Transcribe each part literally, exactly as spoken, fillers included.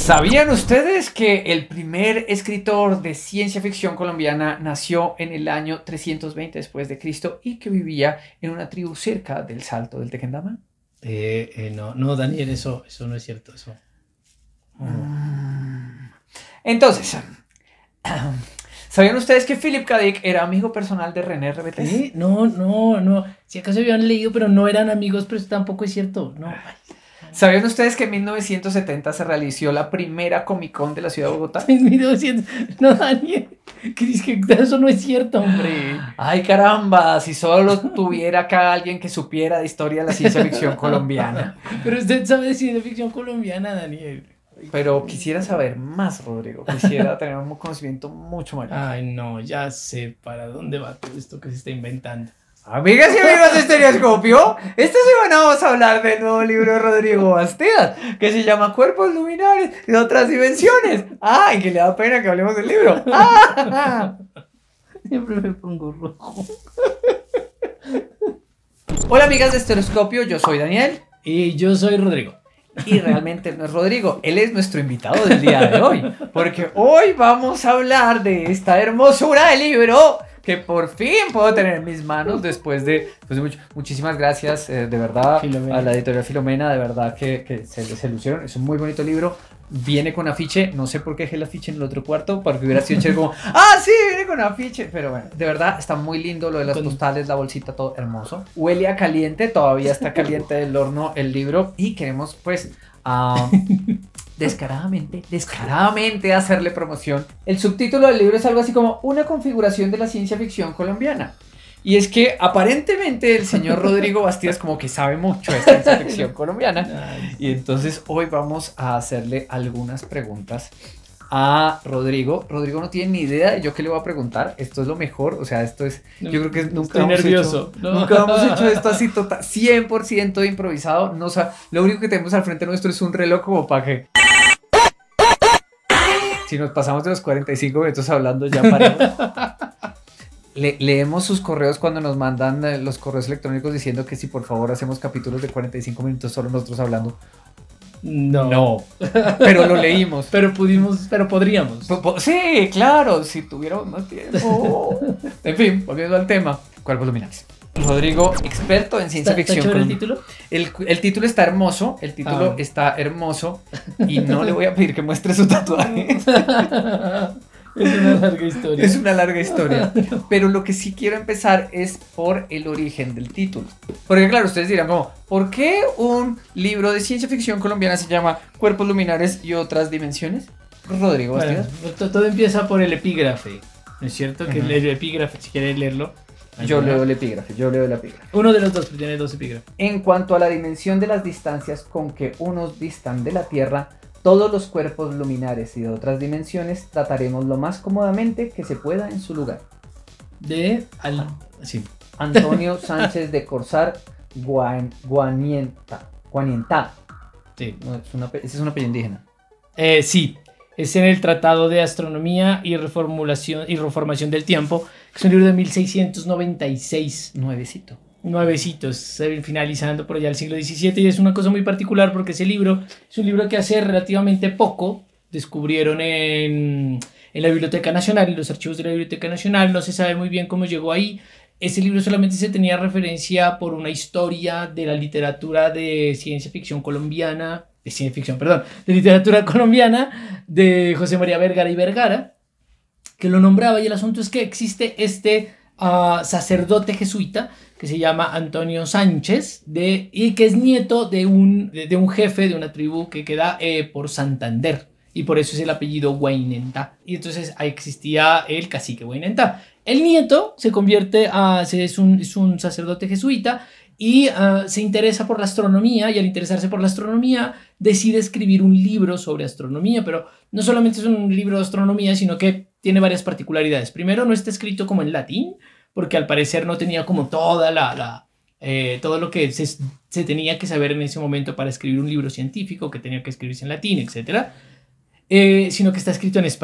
¿Sabían ustedes que el primer escritor de ciencia ficción colombiana nació en el año trescientos veinte después de Cristo y que vivía en una tribu cerca del Salto del Tequendama? Eh, eh, no, no, Daniel, eso, eso no es cierto. Eso. Mm. Entonces, ¿sabían ustedes que Philip K. Dick era amigo personal de René Rebetes? ¿Eh? No, no, no. Si acaso habían leído, pero no eran amigos, pero eso tampoco es cierto. No. ¿Sabían ustedes que en mil novecientos setenta se realizó la primera Comic Con de la ciudad de Bogotá? En mil novecientos. No, Daniel. Que dice que eso no es cierto, hombre. Ay, caramba, si solo tuviera acá alguien que supiera de historia de la ciencia ficción colombiana. Pero usted sabe de ciencia ficción colombiana, Daniel. Pero quisiera saber más, Rodrigo. Quisiera tener un conocimiento mucho mayor. Ay, no, ya sé para dónde va todo esto que se está inventando. Amigas y amigos de Estereoscopio, esta semana vamos a hablar del nuevo libro de Rodrigo Bastidas, que se llama Cuerpos Luminares de otras dimensiones. ¡Ay, que le da pena que hablemos del libro! ¡Ah! Siempre me pongo rojo. Hola, amigas de Estereoscopio, yo soy Daniel. Y yo soy Rodrigo. Y realmente no es Rodrigo, él es nuestro invitado del día de hoy, porque hoy vamos a hablar de esta hermosura de libro que por fin puedo tener en mis manos después de, pues de mucho, muchísimas gracias eh, de verdad Filomena. A la editorial Filomena, de verdad que, que se, se lucieron, es un muy bonito libro, viene con afiche, no sé por qué dejé el afiche en el otro cuarto, porque hubiera sido chévere como, ah sí, viene con afiche, pero bueno, de verdad está muy lindo lo de las con... postales, la bolsita, todo hermoso, huele a caliente, todavía está caliente del horno el libro y queremos pues... Uh, descaradamente, descaradamente hacerle promoción. El subtítulo del libro es algo así como una configuración de la ciencia ficción colombiana. Y es que aparentemente el señor Rodrigo Bastidas como que sabe mucho de ciencia ficción colombiana. Y entonces hoy vamos a hacerle algunas preguntas a Rodrigo. Rodrigo no tiene ni idea de yo qué le voy a preguntar. Esto es lo mejor, o sea, esto es, yo creo que nunca hemos nervioso. hecho, no. nunca hemos hecho esto así total, cien por ciento de improvisado. No, o sea, lo único que tenemos al frente nuestro es un reloj como para que si nos pasamos de los cuarenta y cinco minutos hablando ya paremos. Le, leemos sus correos cuando nos mandan eh, los correos electrónicos diciendo que si por favor hacemos capítulos de cuarenta y cinco minutos solo nosotros hablando. No. No. Pero lo leímos. Pero pudimos, pero podríamos. Po- po- sí, claro, si tuviéramos más tiempo. En fin, volviendo al tema. Cuerpos luminares. Rodrigo, experto en ciencia ¿Está, ficción. ¿está chévere el título? El, el título está hermoso. El título ah. está hermoso. Y no le voy a pedir que muestre su tatuaje. Es una larga historia. Es una larga historia. Pero lo que sí quiero empezar es por el origen del título. Porque claro, ustedes dirán como, ¿por qué un libro de ciencia ficción colombiana se llama Cuerpos Luminares y otras dimensiones? Rodrigo Bastidas. Bueno, todo empieza por el epígrafe, ¿no es cierto? Que Uh-huh. el epígrafe, si quieres leerlo. Yo leo el epígrafe, yo leo el epígrafe. Uno de los dos, pero tiene dos epígrafes. En cuanto a la dimensión de las distancias con que unos distan de la Tierra, todos los cuerpos luminares y de otras dimensiones trataremos lo más cómodamente que se pueda en su lugar. De... Al... Sí. Antonio Sánchez de Corsar Guan... Guanienta. Guanientá. Sí. No, es una, ese es un apellido indígena. Eh, sí. Es en el Tratado de Astronomía y Reformulación y Reformación del Tiempo, que es un libro de mil seiscientos noventa y seis. Nuevecito. Nuevecitos, finalizando por allá el siglo diecisiete, y es una cosa muy particular porque ese libro es un libro que hace relativamente poco descubrieron en, en la Biblioteca Nacional, en los archivos de la Biblioteca Nacional. No se sabe muy bien cómo llegó ahí. Ese libro solamente se tenía referencia por una historia de la literatura de ciencia ficción colombiana, de ciencia ficción, perdón, de literatura colombiana de José María Vergara y Vergara, que lo nombraba, y el asunto es que existe este uh, sacerdote jesuita que se llama Antonio Sánchez, de, y que es nieto de un, de, de un jefe de una tribu que queda eh, por Santander, y por eso es el apellido Guainentá, y entonces ahí existía el cacique Guainentá. El nieto se convierte a, es un, es un sacerdote jesuita, y uh, se interesa por la astronomía, y al interesarse por la astronomía decide escribir un libro sobre astronomía, pero no solamente es un libro de astronomía, sino que tiene varias particularidades. Primero, no está escrito como en latín, porque al parecer no tenía como toda la, la eh, todo lo que se, se tenía que saber en ese momento para escribir un libro científico, que tenía que escribirse en latín, etcétera, eh, sino que está escrito en español.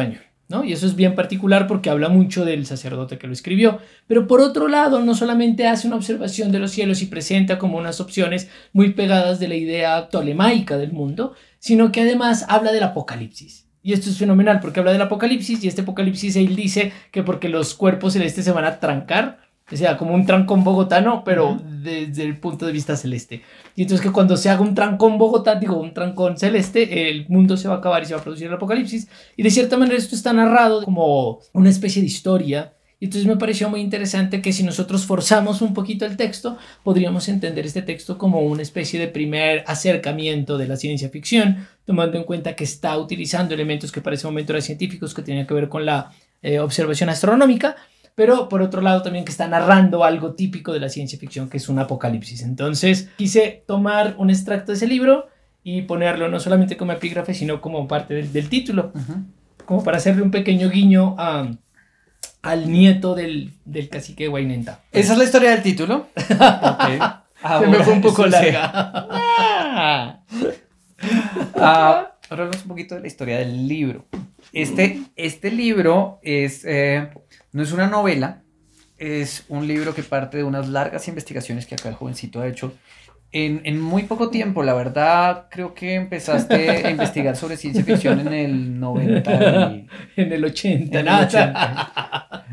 ¿no? Y eso es bien particular porque habla mucho del sacerdote que lo escribió. Pero por otro lado, no solamente hace una observación de los cielos y presenta como unas opciones muy pegadas de la idea tolemaica del mundo, sino que además habla del apocalipsis. Y esto es fenomenal porque habla del apocalipsis, y este apocalipsis él dice que porque los cuerpos celestes se van a trancar, o sea, como un trancón bogotano, pero uh-huh. desde el punto de vista celeste. Y entonces que cuando se haga un trancón bogotano, digo, un trancón celeste, el mundo se va a acabar y se va a producir el apocalipsis. Y de cierta manera esto está narrado como una especie de historia. Y entonces me pareció muy interesante que si nosotros forzamos un poquito el texto, podríamos entender este texto como una especie de primer acercamiento de la ciencia ficción, tomando en cuenta que está utilizando elementos que para ese momento eran científicos, que tenían que ver con la eh, observación astronómica, pero por otro lado también que está narrando algo típico de la ciencia ficción, que es un apocalipsis. Entonces quise tomar un extracto de ese libro y ponerlo no solamente como epígrafe, sino como parte del, del título, uh-huh. como para hacerle un pequeño guiño a, al nieto del, del cacique de Guainenta. ¿Esa es la historia del título? Okay. Se me fue un poco larga. ah, ahora hablamos un poquito de la historia del libro. Este, este libro es... Eh, No es una novela, es un libro que parte de unas largas investigaciones que acá el jovencito ha hecho en, en muy poco tiempo. La verdad, creo que empezaste a investigar sobre ciencia ficción en el noventa. Y... En el ochenta, en nada. el ochenta.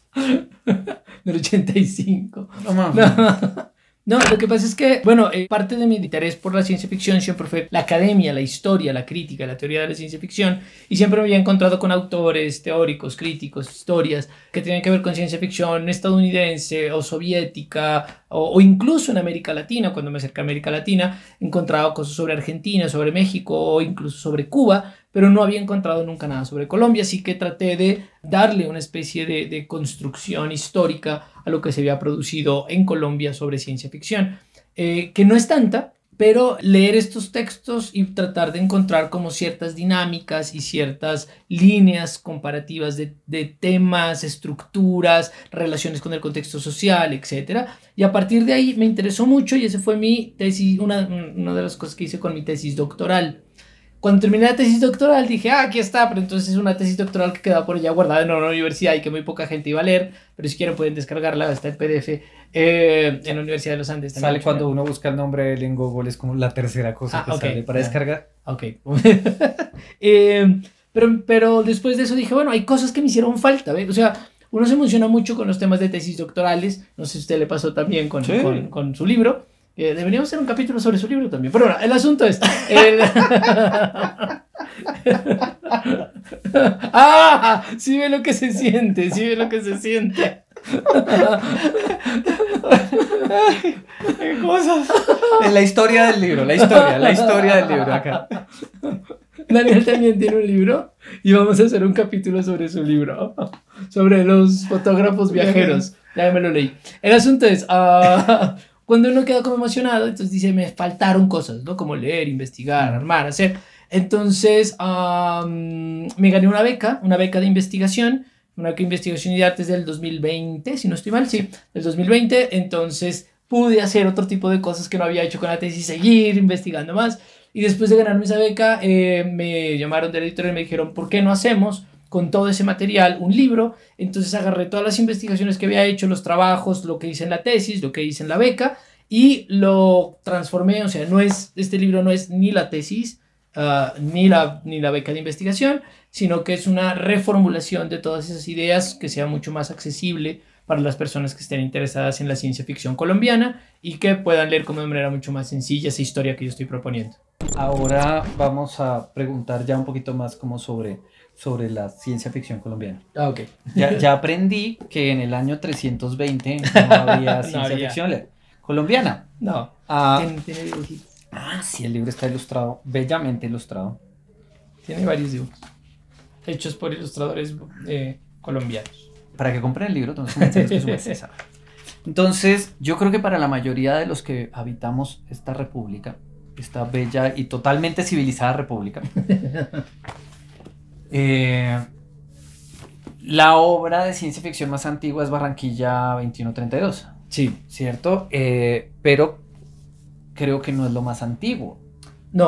En el ochenta y cinco. No, no. no. No, lo que pasa es que, bueno, eh, parte de mi interés por la ciencia ficción siempre fue la academia, la historia, la crítica, la teoría de la ciencia ficción, y siempre me había encontrado con autores, teóricos, críticos, historias que tenían que ver con ciencia ficción estadounidense o soviética o, o incluso en América Latina. Cuando me acerqué a América Latina encontraba cosas sobre Argentina, sobre México o incluso sobre Cuba, pero no había encontrado nunca nada sobre Colombia, así que traté de darle una especie de, de construcción histórica a lo que se había producido en Colombia sobre ciencia ficción, eh, que no es tanta, pero leer estos textos y tratar de encontrar como ciertas dinámicas y ciertas líneas comparativas de, de temas, estructuras, relaciones con el contexto social, etcétera. Y a partir de ahí me interesó mucho y esa fue mi tesis, una, una de las cosas que hice con mi tesis doctoral. Cuando terminé la tesis doctoral dije, ah, aquí está, pero entonces es una tesis doctoral que queda por allá guardada en una universidad y que muy poca gente iba a leer, pero si quieren pueden descargarla, está en P D F eh, en la Universidad de los Andes. Sale cuando uno busca el nombre de él en Google, es como la tercera cosa ah, que okay, sale para yeah. descargar. Ok. eh, pero, pero después de eso dije, bueno, hay cosas que me hicieron falta, ¿ve? O sea, uno se emociona mucho con los temas de tesis doctorales, no sé si a usted le pasó también con, sí. con, con su libro. Eh, deberíamos hacer un capítulo sobre su libro también. Pero bueno, el asunto es... El... ¡Ah! Sí ve lo que se siente, sí ve lo que se siente. ¿Qué cosas? En la historia del libro, la historia, la historia del libro acá. Daniel también tiene un libro y vamos a hacer un capítulo sobre su libro, sobre los fotógrafos viajeros. Ya me lo leí. El asunto es... Uh, Cuando uno queda como emocionado, entonces dice, me faltaron cosas, ¿no? Como leer, investigar, armar, hacer. Entonces, um, me gané una beca, una beca de investigación, una beca de investigación y de artes del dos mil veinte, si no estoy mal, sí, del dos mil veinte. Entonces, pude hacer otro tipo de cosas que no había hecho con la tesis, seguir investigando más. Y después de ganarme esa beca, eh, me llamaron del editorial y me dijeron, ¿por qué no hacemos con todo ese material un libro? Entonces agarré todas las investigaciones que había hecho, los trabajos, lo que hice en la tesis, lo que hice en la beca y lo transformé. O sea, no es, este libro no es ni la tesis uh, ni, la, ni la beca de investigación, sino que es una reformulación de todas esas ideas que sea mucho más accesible para las personas que estén interesadas en la ciencia ficción colombiana y que puedan leer como de manera mucho más sencilla esa historia que yo estoy proponiendo. Ahora vamos a preguntar ya un poquito más como sobre, sobre la ciencia ficción colombiana. Ah, ok. Ya, ya aprendí que en el año trescientos veinte no había ciencia no había. ficción colombiana. No, ah, tiene, tiene dibujitos. Ah, sí, el libro está ilustrado, bellamente ilustrado. Tiene varios dibujos, hechos por ilustradores eh, colombianos. Para que compren el libro, entonces, entonces yo creo que para la mayoría de los que habitamos esta república, esta bella y totalmente civilizada república, eh, la obra de ciencia ficción más antigua es Barranquilla veintiuno treinta y dos. Sí. ¿Cierto? Eh, pero creo que no es lo más antiguo. No,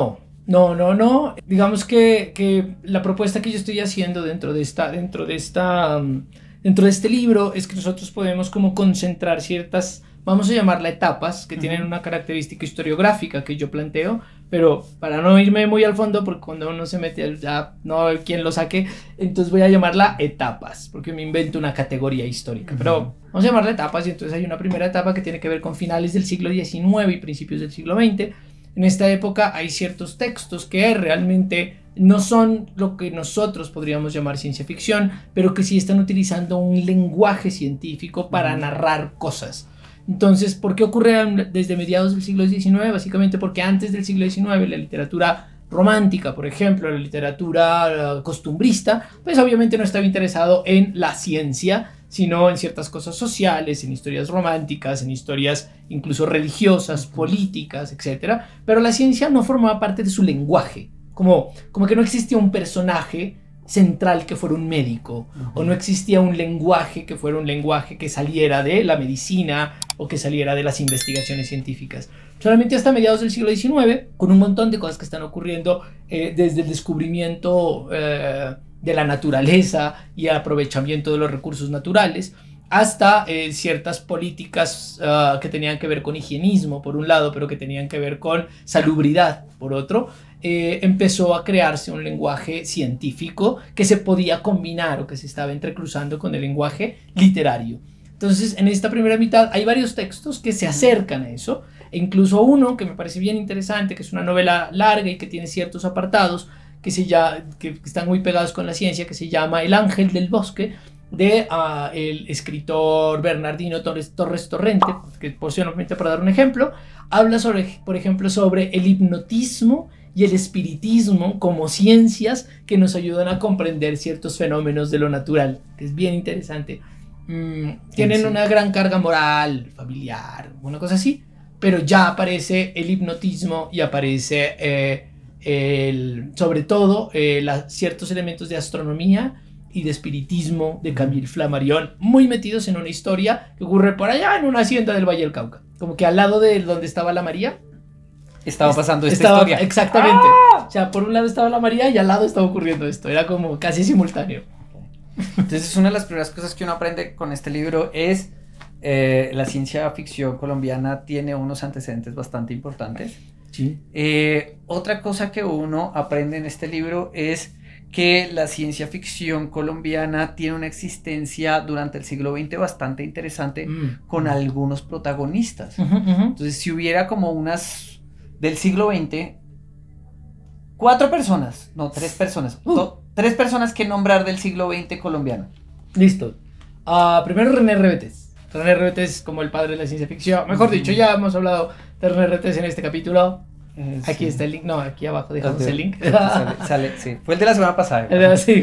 No, no, no. Digamos que, que la propuesta que yo estoy haciendo dentro de esta, dentro de esta, um, dentro de este libro es que nosotros podemos como concentrar ciertas, vamos a llamarla etapas, que uh-huh. tienen una característica historiográfica que yo planteo, pero para no irme muy al fondo, porque cuando uno se mete ya no hay quien lo saque, entonces voy a llamarla etapas, porque me invento una categoría histórica, uh-huh. pero vamos a llamarla etapas, y entonces hay una primera etapa que tiene que ver con finales del siglo diecinueve y principios del siglo veinte. En esta época hay ciertos textos que realmente no son lo que nosotros podríamos llamar ciencia ficción, pero que sí están utilizando un lenguaje científico para narrar cosas. Entonces, ¿por qué ocurre desde mediados del siglo diecinueve? Básicamente porque antes del siglo diecinueve la literatura romántica, por ejemplo, la literatura costumbrista, pues obviamente no estaba interesado en la ciencia, sino en ciertas cosas sociales, en historias románticas, en historias incluso religiosas, políticas, etcétera. Pero la ciencia no formaba parte de su lenguaje, como, como que no existía un personaje central que fuera un médico, uh-huh. o no existía un lenguaje que fuera un lenguaje que saliera de la medicina o que saliera de las investigaciones científicas. Solamente hasta mediados del siglo diecinueve, con un montón de cosas que están ocurriendo eh, desde el descubrimiento eh, de la naturaleza y el aprovechamiento de los recursos naturales, hasta eh, ciertas políticas uh, que tenían que ver con higienismo, por un lado, pero que tenían que ver con salubridad, por otro, eh, empezó a crearse un lenguaje científico que se podía combinar o que se estaba entrecruzando con el lenguaje literario. Entonces, en esta primera mitad hay varios textos que se acercan a eso, e incluso uno que me parece bien interesante, que es una novela larga y que tiene ciertos apartados que, se llama, que están muy pegados con la ciencia, que se llama El Ángel del Bosque, de uh, el escritor Bernardino Torres, Torres Torrente, que posiblemente, para dar un ejemplo, habla sobre, por ejemplo, sobre el hipnotismo y el espiritismo como ciencias que nos ayudan a comprender ciertos fenómenos de lo natural, que es bien interesante. Mm, tienen sí, sí. una gran carga moral, familiar, una cosa así, pero ya aparece el hipnotismo y aparece eh, el, sobre todo eh, la, ciertos elementos de astronomía y de espiritismo de Camille Flammarion, muy metidos en una historia que ocurre por allá en una hacienda del Valle del Cauca, como que al lado de donde estaba la María estaba pasando esta estaba, historia. Exactamente. ¡Ah! O sea, por un lado estaba la María y al lado estaba ocurriendo esto, era como casi simultáneo. Entonces, una de las primeras cosas que uno aprende con este libro es eh, la ciencia ficción colombiana tiene unos antecedentes bastante importantes. Sí. Eh, otra cosa que uno aprende en este libro es que la ciencia ficción colombiana tiene una existencia durante el siglo veinte bastante interesante, mm. con algunos protagonistas. Uh-huh, uh-huh. Entonces, si hubiera como unas del siglo veinte, cuatro personas, no, tres personas, uh. no, tres personas que nombrar del siglo veinte colombiano. Listo. Uh, primero René Rebetes. René Rebetes es como el padre de la ciencia ficción. Mejor uh-huh. dicho, ya hemos hablado de René Rebetes en este capítulo. Eh, aquí sí. está el link, no, aquí abajo dejamos el link. Sale, sale, sí. Fue el de la semana pasada. Sí.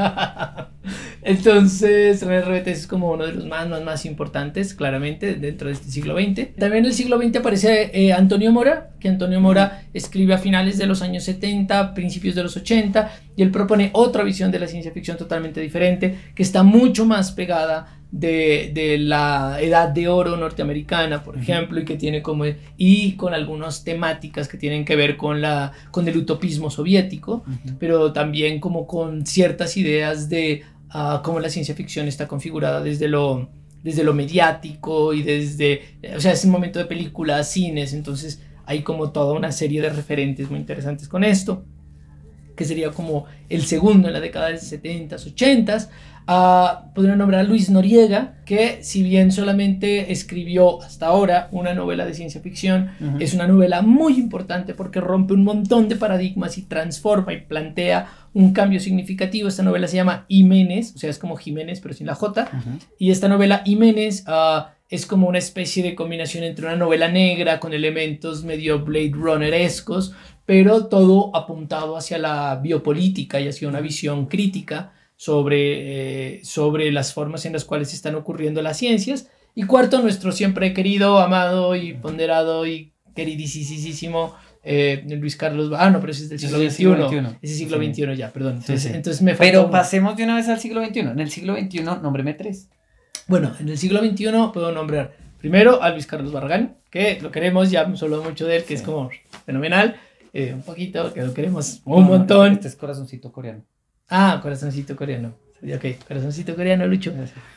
Entonces, René Rebetes es como uno de los más, más, más importantes, claramente, dentro de este siglo veinte. También en el siglo veinte aparece eh, Antonio Mora, que Antonio Mora escribe a finales de los años setenta, principios de los ochenta, y él propone otra visión de la ciencia ficción totalmente diferente, que está mucho más pegada De, de la edad de oro norteamericana, por ejemplo, y que tiene como y con algunas temáticas que tienen que ver con la con el utopismo soviético, uh-huh. pero también como con ciertas ideas de uh, cómo la ciencia ficción está configurada desde lo desde lo mediático y desde, o sea, es un momento de películas, cines, entonces hay como toda una serie de referentes muy interesantes con esto, que sería como el segundo en la década de los setentas, ochentas. Uh, podría nombrar a Luis Noriega, que si bien solamente escribió hasta ahora una novela de ciencia ficción, uh-huh. es una novela muy importante porque rompe un montón de paradigmas y transforma y plantea un cambio significativo. Esta novela se llama Jiménez, o sea, es como Jiménez pero sin la J, uh-huh. y esta novela Jiménez uh, es como una especie de combinación entre una novela negra con elementos medio Blade Runner-escos, pero todo apuntado hacia la biopolítica y hacia una visión crítica sobre, eh, sobre las formas en las cuales están ocurriendo las ciencias. Y cuarto, nuestro siempre querido, amado y ponderado y queridísimo eh, Luis Carlos... Ah, no, pero ese es del siglo veintiuno. Ese es siglo sí. veintiuno ya, perdón. Entonces, sí, sí. entonces me Pero uno. pasemos de una vez al siglo veintiuno. En el siglo veintiuno, nómbreme tres. Bueno, en el siglo veintiuno puedo nombrar primero a Luis Carlos Barragán, que lo queremos, ya hemos hablado mucho de él, que sí. es como fenomenal. eh, un poquito, que lo queremos un no, montón. No, este es corazoncito coreano. Ah, corazoncito coreano. Ok, corazoncito coreano, Lucho.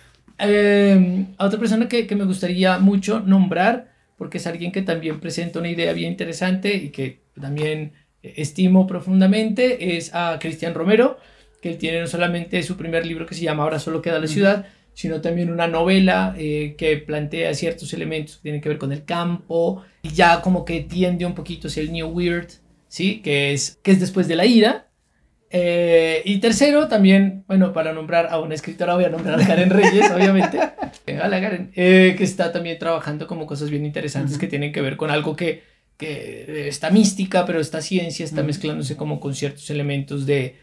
Eh, a otra persona que, que me gustaría mucho nombrar, porque es alguien que también presenta una idea bien interesante y que también estimo profundamente, es a Cristian Romero, que él tiene no solamente su primer libro que se llama Ahora solo queda la ciudad, sino también una novela eh, que plantea ciertos elementos que tienen que ver con el campo y ya como que tiende un poquito hacia el New Weird, ¿sí? Que es, que es después de la ira. Eh, y tercero, también, bueno, para nombrar a una escritora, voy a nombrar a Karen Reyes, obviamente. Hola, Karen. Eh, que está también trabajando como cosas bien interesantes uh-huh. que tienen que ver con algo que, que está mística, pero esta ciencia está uh-huh. mezclándose como con ciertos elementos de,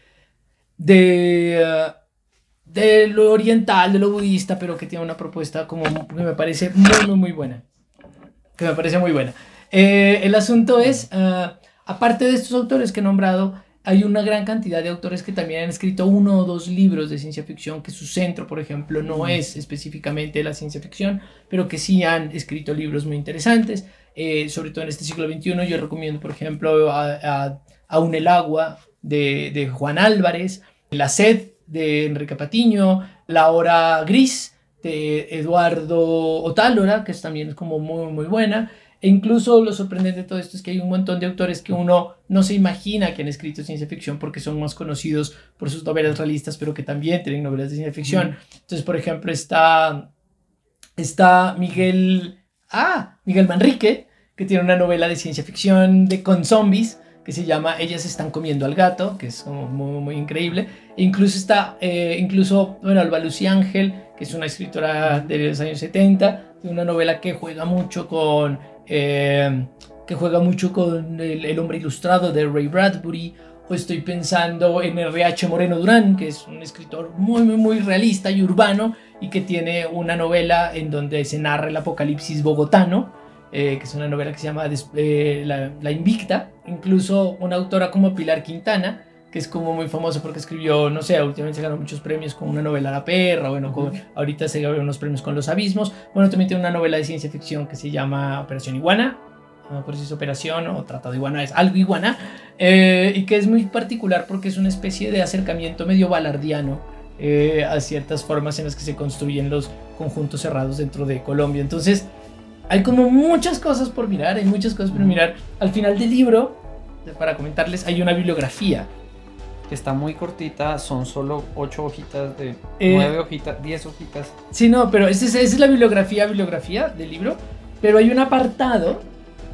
de, uh, de lo oriental, de lo budista, pero que tiene una propuesta como que me parece muy, muy, muy buena. Que me parece muy buena. Eh, el asunto es, uh, aparte de estos autores que he nombrado, hay una gran cantidad de autores que también han escrito uno o dos libros de ciencia ficción, que su centro, por ejemplo, no es específicamente la ciencia ficción, pero que sí han escrito libros muy interesantes, eh, sobre todo en este siglo veintiuno. Yo recomiendo, por ejemplo, a, a, Aún el agua de, de Juan Álvarez, La sed de Enrique Patiño, La hora gris de Eduardo Otálora, que también es como muy, muy buena. E incluso lo sorprendente de todo esto es que hay un montón de autores que uno no se imagina que han escrito ciencia ficción porque son más conocidos por sus novelas realistas, pero que también tienen novelas de ciencia ficción. Mm. Entonces, por ejemplo, está, está Miguel, ah, Miguel Manrique, que tiene una novela de ciencia ficción de, con zombies, que se llama Ellas están comiendo al gato, que es como muy, muy increíble. E incluso está, eh, incluso, bueno, Alba Lucía Ángel, que es una escritora de los años setenta, de una novela que juega mucho con... Eh, que juega mucho con el, el hombre ilustrado de Ray Bradbury, o estoy pensando en R H Moreno Durán, que es un escritor muy muy muy realista y urbano y que tiene una novela en donde se narra el apocalipsis bogotano, eh, que es una novela que se llama eh, la, la Invicta. Incluso una autora como Pilar Quintana, que es como muy famosa porque escribió, no sé, últimamente se ganó muchos premios con una novela La perra, bueno, con, ahorita se ganó unos premios con Los abismos. Bueno, también tiene una novela de ciencia ficción que se llama Operación Iguana, no me acuerdo si es Operación o Tratado de Iguana, es algo iguana, eh, y que es muy particular porque es una especie de acercamiento medio balardiano eh, a ciertas formas en las que se construyen los conjuntos cerrados dentro de Colombia. Entonces, hay como muchas cosas por mirar, hay muchas cosas por mirar. Al final del libro, para comentarles, hay una bibliografía que está muy cortita, son solo ocho hojitas, de eh, nueve hojitas, diez hojitas. Sí, no, pero esa es, esa es la bibliografía, bibliografía del libro, pero hay un apartado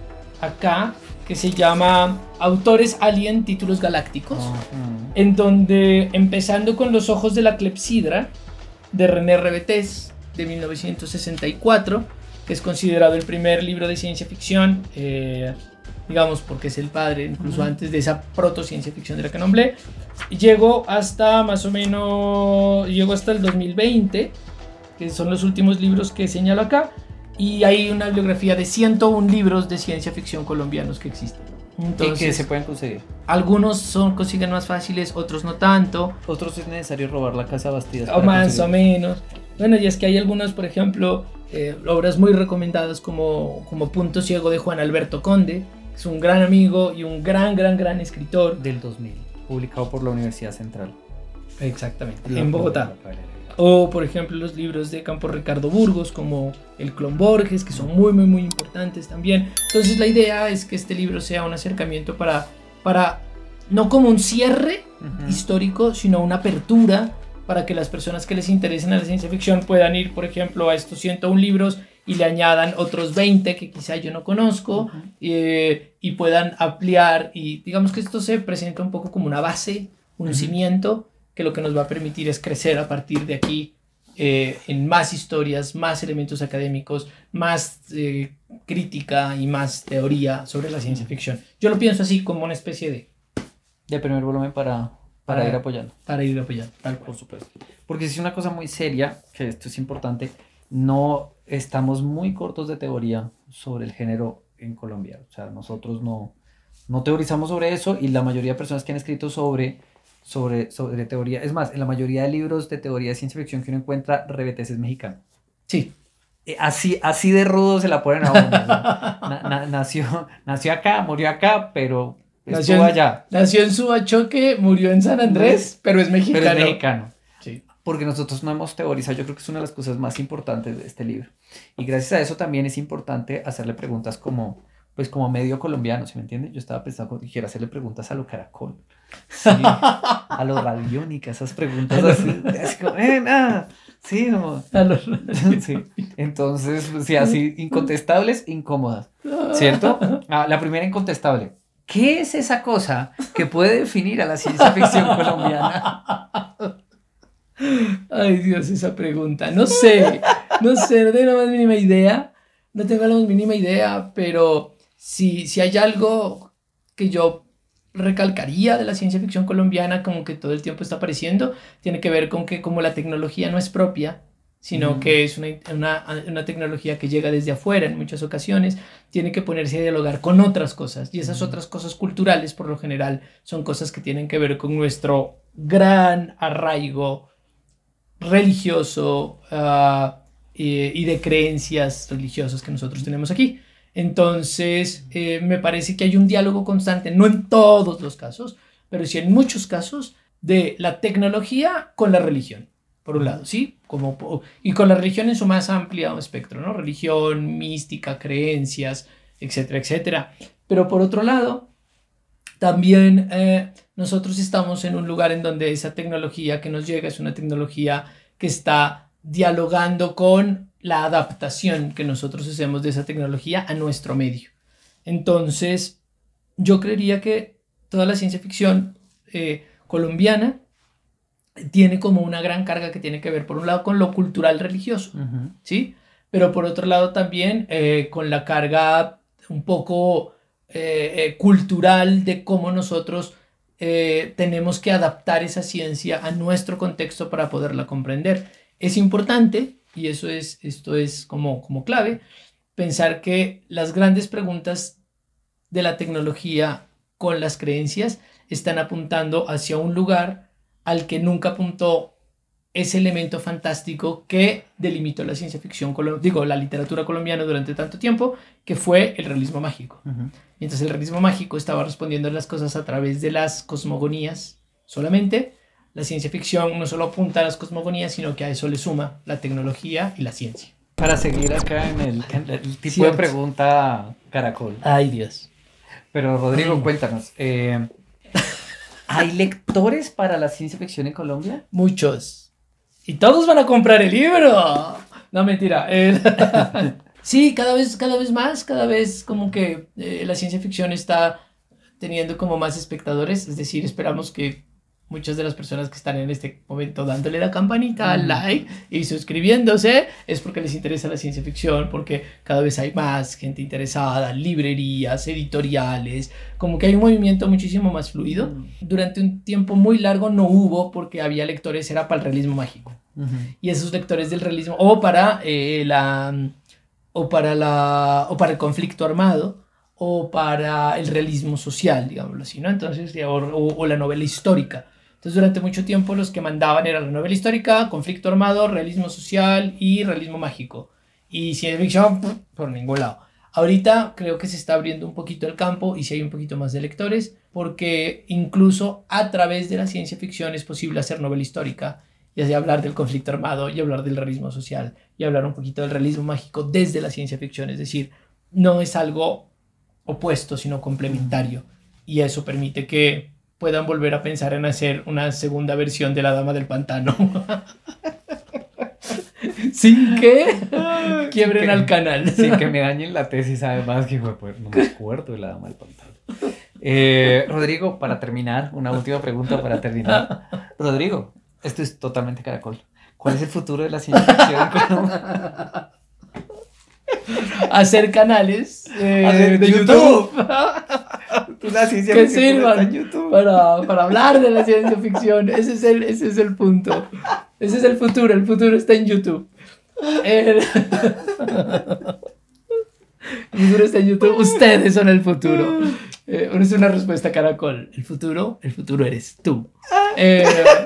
acá que se llama Autores Alien, Títulos Galácticos, uh-huh. en donde, empezando con Los ojos de la clepsidra, de René Rebetés, de mil novecientos sesenta y cuatro, que es considerado el primer libro de ciencia ficción, eh, digamos porque es el padre, incluso uh-huh. antes de esa proto-ciencia ficción de la que nombré. Llegó hasta más o menos, llegó hasta el dos mil veinte, que son los últimos libros que señalo acá, y hay una bibliografía de ciento uno libros de ciencia ficción colombianos que existen. Entonces, ¿y que se pueden conseguir? Algunos son, consiguen más fáciles, otros no tanto. Otros es necesario robar la casa Bastidas. O más o menos. Bueno, y es que hay algunos, por ejemplo, eh, obras muy recomendadas como, como Punto Ciego de Juan Alberto Conde, que es un gran amigo y un gran, gran, gran escritor. Del dos mil, publicado por la Universidad Central. Exactamente, en Bogotá. O, por ejemplo, los libros de Campos Ricardo Burgos, como El Clon Borges, que son muy, muy, muy importantes también. Entonces, la idea es que este libro sea un acercamiento para, para no como un cierre uh-huh. histórico, sino una apertura para que las personas que les interesen a la ciencia ficción puedan ir, por ejemplo, a estos ciento uno libros y le añadan otros veinte que quizá yo no conozco, uh-huh. eh, y puedan ampliar. Y digamos que esto se presenta un poco como una base, un uh-huh. cimiento, que lo que nos va a permitir es crecer a partir de aquí eh, en más historias, más elementos académicos, más eh, crítica y más teoría sobre la ciencia ficción. Yo lo pienso así como una especie de... De primer volumen para, para, para ir apoyando. Para ir apoyando, tal cual. Por supuesto. Porque es una cosa muy seria, que esto es importante, no estamos muy cortos de teoría sobre el género en Colombia. O sea, nosotros no, no teorizamos sobre eso y la mayoría de personas que han escrito sobre... Sobre, sobre teoría, es más, en la mayoría de libros de teoría de ciencia ficción que uno encuentra, Rebetés es mexicano. Sí. Así, así de rudo se la ponen a uno. na, na, nació, nació acá, murió acá, pero, Nació estuvo en, allá. nació en Subachoque, murió en San Andrés, pero es mexicano. Pero es mexicano. Sí. Porque nosotros no hemos teorizado, yo creo que es una de las cosas más importantes de este libro. Y gracias a eso también es importante hacerle preguntas como, pues como medio colombiano, ¿sí me entiende? Yo estaba pensando que quiero hacerle preguntas a lo Caracol, sí, a lo Radiónica, esas preguntas así, así como, eh, nada, sí, como, A los... sí. Entonces, pues, sí, así, incontestables, incómodas, ¿cierto? Ah, la primera incontestable. ¿Qué es esa cosa que puede definir a la ciencia ficción colombiana? Ay, Dios, esa pregunta. No sé, no sé, no tengo la más mínima idea. No tengo la más mínima idea, pero si, si hay algo que yo recalcaría de la ciencia ficción colombiana, como que todo el tiempo está apareciendo, tiene que ver con que como la tecnología no es propia, sino mm. que es una, una, una tecnología que llega desde afuera en muchas ocasiones, tiene que ponerse a dialogar con otras cosas. Y esas mm. otras cosas culturales, por lo general, son cosas que tienen que ver con nuestro gran arraigo religioso uh, y, y de creencias religiosas que nosotros tenemos aquí. Entonces, eh, me parece que hay un diálogo constante, no en todos los casos, pero sí en muchos casos, de la tecnología con la religión, por un lado, ¿sí? Como, y con la religión en su más amplio espectro, ¿no? Religión, mística, creencias, etcétera, etcétera. Pero por otro lado, también eh, nosotros estamos en un lugar en donde esa tecnología que nos llega es una tecnología que está dialogando con la adaptación que nosotros hacemos de esa tecnología a nuestro medio. Entonces, yo creería que toda la ciencia ficción eh, colombiana tiene como una gran carga que tiene que ver, por un lado, con lo cultural religioso, uh-huh. ¿sí? Pero por otro lado también eh, con la carga un poco eh, eh, cultural de cómo nosotros eh, tenemos que adaptar esa ciencia a nuestro contexto para poderla comprender. Es importante, y eso es, esto es como, como clave, pensar que las grandes preguntas de la tecnología con las creencias están apuntando hacia un lugar al que nunca apuntó ese elemento fantástico que delimitó la ciencia ficción, digo, la literatura colombiana durante tanto tiempo, que fue el realismo mágico. Uh-huh. Mientras el realismo mágico estaba respondiendo a las cosas a través de las cosmogonías solamente, la ciencia ficción no solo apunta a las cosmogonías, sino que a eso le suma la tecnología y la ciencia. Para seguir acá en el, en el tipo Cierto. de pregunta Caracol. Ay, Dios. Pero Rodrigo, Ay. cuéntanos, eh, ¿hay lectores para la ciencia ficción en Colombia? Muchos. Y todos van a comprar el libro. No, mentira. Eh, sí, cada vez, cada vez más, cada vez como que eh, la ciencia ficción está teniendo como más espectadores. Es decir, esperamos que muchas de las personas que están en este momento dándole la campanita al mm. like y suscribiéndose es porque les interesa la ciencia ficción, porque cada vez hay más gente interesada, librerías, editoriales, como que hay un movimiento muchísimo más fluido. Mm. Durante un tiempo muy largo no hubo, porque había lectores, era para el realismo mágico. Uh-huh. Y esos lectores del realismo, o para, eh, la, o, para la, o para el conflicto armado, o para el realismo social, digámoslo así, ¿no? Entonces, o, o, o la novela histórica. Entonces, durante mucho tiempo los que mandaban eran la novela histórica, conflicto armado, realismo social y realismo mágico. Y ciencia ficción, por ningún lado. Ahorita creo que se está abriendo un poquito el campo y sí hay un poquito más de lectores, porque incluso a través de la ciencia ficción es posible hacer novela histórica, y así hablar del conflicto armado y hablar del realismo social y hablar un poquito del realismo mágico desde la ciencia ficción. Es decir, no es algo opuesto, sino complementario. Y eso permite que puedan volver a pensar en hacer una segunda versión de La Dama del Pantano. Sin que quiebren sin que, al canal. Sin que me dañen la tesis, además, que pues, no me acuerdo de La Dama del Pantano. Eh, Rodrigo, para terminar, una última pregunta para terminar. Rodrigo, esto es totalmente Caracol. ¿Cuál es el futuro de la ciencia ficción? Hacer canales eh, Hacer de YouTube. YouTube. La ciencia que ficción sirvan está en YouTube. Para, para hablar de la ciencia ficción. Ese es, el, ese es el punto. Ese es el futuro. El futuro está en YouTube. El, el futuro está en YouTube. Ustedes son el futuro. Eh, es una respuesta Caracol. El futuro, el futuro eres tú. Eh,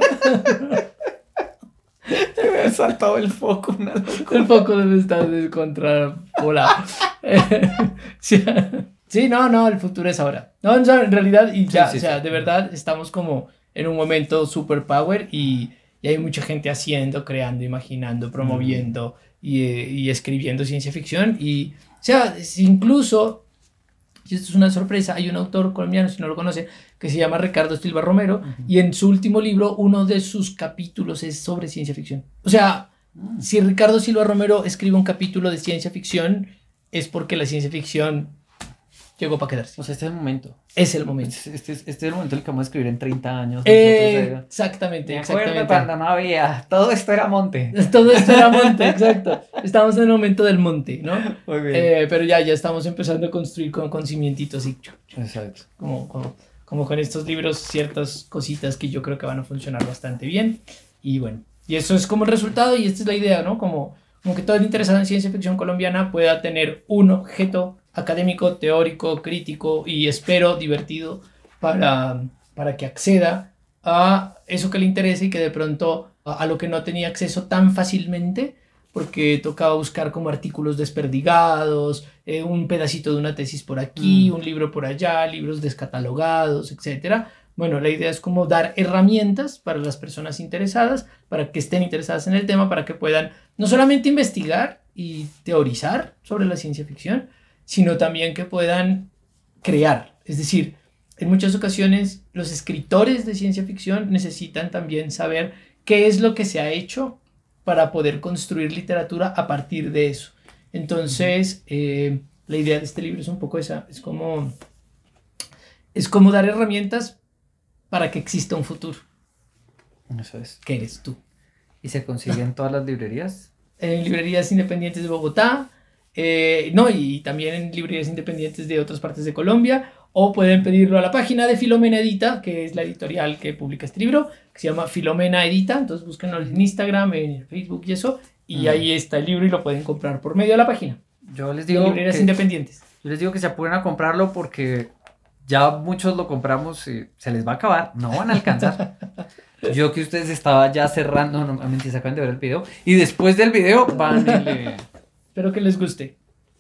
Te me ha saltado el foco. Una el foco debe estar descontrolado. Eh, sí. Sí, no, no, el futuro es ahora. No, en en realidad, y ya, Sí, sí, o sea, sí. de verdad estamos como en un momento super power y, y hay mucha gente haciendo, creando, imaginando, promoviendo y, eh, y escribiendo ciencia ficción. Y, o sea, es incluso, y esto es una sorpresa, hay un autor colombiano, si no lo conoce, que se llama Ricardo Silva Romero, Ujú. y en su último libro, uno de sus capítulos es sobre ciencia ficción. O sea, Mm. si Ricardo Silva Romero escribe un capítulo de ciencia ficción, es porque la ciencia ficción llegó para quedarse. O sea, este es el momento. Es el momento. Este, este, es- este es el momento en el que vamos a escribir en treinta años. Eh, nosotros, eh. exactamente, Me acuerdo exactamente. cuando no había. Todo esto era monte. Todo esto era monte, exacto. Estamos en el momento del monte, ¿no? Muy bien. Eh, pero ya, ya estamos empezando a construir con, con cimientitos y Exacto. como, como, como con estos libros ciertas cositas que yo creo que van a funcionar bastante bien. Y bueno, y eso es como el resultado y esta es la idea, ¿no? Como, como que todo el interesado en ciencia ficción colombiana pueda tener un objeto académico, teórico, crítico y espero divertido para, para que acceda a eso que le interesa y que de pronto a, a lo que no tenía acceso tan fácilmente porque tocaba buscar como artículos desperdigados, eh, un pedacito de una tesis por aquí, Mm. un libro por allá, libros descatalogados, etcétera. Bueno, la idea es como dar herramientas para las personas interesadas, para que estén interesadas en el tema, para que puedan no solamente investigar y teorizar sobre la ciencia ficción, sino también que puedan crear. Es decir, en muchas ocasiones los escritores de ciencia ficción necesitan también saber qué es lo que se ha hecho para poder construir literatura a partir de eso. Entonces, eh, la idea de este libro es un poco esa, es como, es como dar herramientas para que exista un futuro, Eso es. que eres tú. ¿Y se consigue en todas las librerías? En librerías independientes de Bogotá, eh, no, y también en librerías independientes de otras partes de Colombia, o pueden pedirlo a la página de Filomena Edita, que es la editorial que publica este libro, que se llama Filomena Edita, entonces búsquenlo en Instagram, en Facebook y eso, y Mm. ahí está el libro y lo pueden comprar por medio de la página, Yo les de digo librerías que, independientes. yo les digo que se apuren a comprarlo porque ya muchos lo compramos y se les va a acabar. No van a alcanzar. Yo que ustedes estaban ya cerrando, no, no, mentira, acaban de ver el video. Y después del video van y le... Espero que les guste.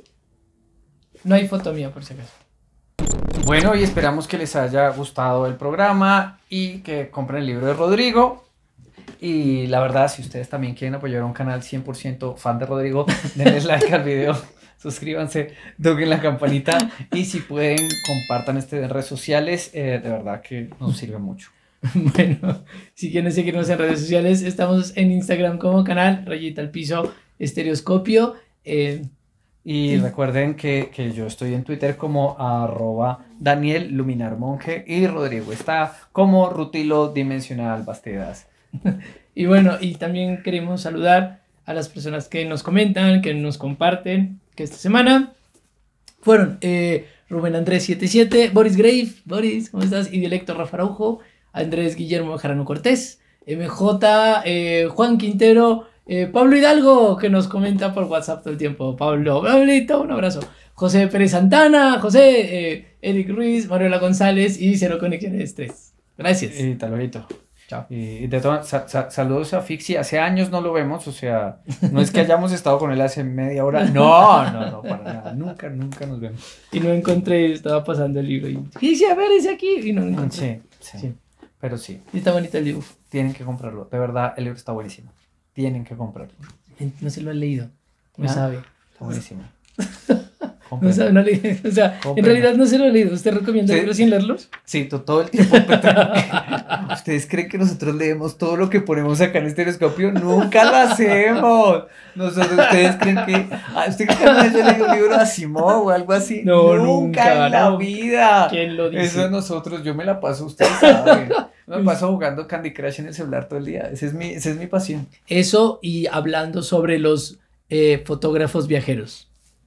No hay foto mía, por si acaso. Bueno, y esperamos que les haya gustado el programa y que compren el libro de Rodrigo. Y la verdad, si ustedes también quieren apoyar a un canal cien por ciento fan de Rodrigo, denle like al video, suscríbanse, toquen la campanita y si pueden, compartan este en redes sociales. Eh, de verdad que nos sirve mucho. Bueno, si quieren seguirnos en redes sociales, estamos en Instagram como canal Rayita al Piso Estereoscopio. Eh, Y recuerden que, que yo estoy en Twitter como arroba Daniel Luminar Monje y Rodrigo está como Rutilo Dimensional Bastedas. y bueno, y también queremos saludar a las personas que nos comentan, que nos comparten, que esta semana fueron eh, Rubén Andrés setenta y siete, Boris Grave, Boris, ¿cómo estás? Idiolecto Rafa Araujo, Andrés Guillermo Jarano Cortés, M J, eh, Juan Quintero, eh, Pablo Hidalgo, que nos comenta por WhatsApp todo el tiempo. Pablo, Pablito, un abrazo. José Pérez Santana, José, eh, Eric Ruiz, Manuela González y Cero Conexiones tres. Gracias. Y tal luego. Chao. Y de todas, sa- sa- saludos a Fixi. Hace años no lo vemos, o sea, no es que hayamos estado con él hace media hora. No, no, no, para nada. Nunca, nunca nos vemos. Y no encontré, estaba pasando el libro y dice, a ver, ese aquí. Y no lo encontré. Sí, sí, Sí. pero sí, Y está bonito el dibujo. tienen que comprarlo. De verdad, el libro está buenísimo. Tienen que comprarlo. No se lo ha leído. No Ah, sabe. Está buenísimo. No Cómprenlo. sabe, no le- o sea, en Cómprenlo. realidad no se lo ha leído. ¿Usted recomienda Sí. libros sin leerlos? Sí, to- todo el tiempo. ¿Ustedes creen que nosotros leemos todo lo que ponemos acá en Estereoscopio? Nunca lo hacemos. Nosotros, ¿ustedes creen que... Ah, ¿usted cree que alguna vez yo leí un libro de Asimov o algo así? No, nunca, nunca, en la no. vida. ¿Quién lo dice? Eso de nosotros, yo me la paso, ustedes saben. Yo me paso jugando Candy Crush en el celular todo el día. Esa es mi, esa es mi pasión. Eso y hablando sobre los eh, fotógrafos viajeros.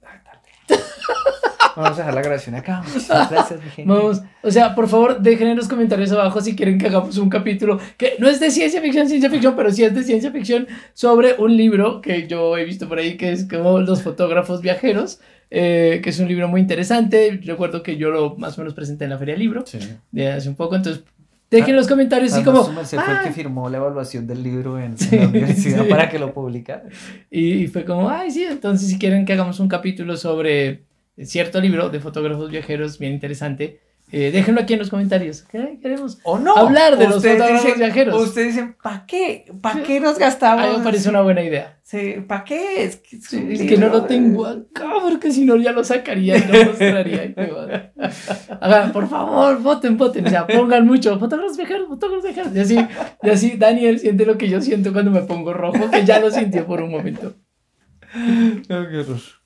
Vamos a dejar la grabación acá. Muchísimas gracias, mi gente. Vamos, o sea, por favor, dejen en los comentarios abajo si quieren que hagamos un capítulo que no es de ciencia ficción, ciencia ficción, pero sí es de ciencia ficción sobre un libro que yo he visto por ahí que es como Los fotógrafos viajeros, eh, que es un libro muy interesante. Recuerdo que yo lo más o menos presenté en la Feria del Libro Sí. de hace un poco, entonces dejen en los comentarios así Además, como... su merced fue el que "Ah", firmó la evaluación del libro en, en Sí, la universidad sí. para que lo publicara. y, y fue como, ay, sí, entonces si quieren que hagamos un capítulo sobre cierto libro de fotógrafos viajeros, bien interesante. Eh, déjenlo aquí en los comentarios. ¿Qué queremos? O no. Hablar de los Ustedes fotógrafos dicen, viajeros. Ustedes dicen, ¿para qué? ¿Para qué nos gastamos? A mí me parece una buena idea. Sí, ¿para qué? Es que, es Sí, un es libro, que no lo eh. tengo acá, porque si no ya lo sacaría y lo mostraría. Ay, qué madre. Hagan, por favor, voten, voten. O sea, pongan mucho. Fotógrafos viajeros, fotógrafos viajeros. Y así, y así Daniel siente lo que yo siento cuando me pongo rojo, que ya lo sintió por un momento. No, qué horror.